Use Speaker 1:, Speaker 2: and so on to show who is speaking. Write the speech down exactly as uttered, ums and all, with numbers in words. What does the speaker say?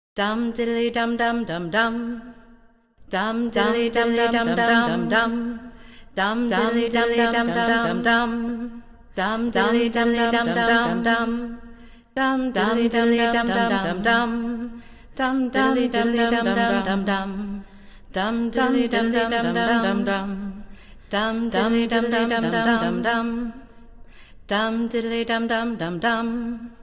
Speaker 1: Dum diddly dum dum dum dum. Dum diddly dum dum dum dum dum. Dum diddly dum dum dum dum. Dum diddly dum dum dum dum. Dum diddly dum dum dum dum. Dum diddly dum dum dum dum. Dum diddly dum dum dum dum. Dum diddly dum dum dum dum. Dum diddly dum dum dum dum.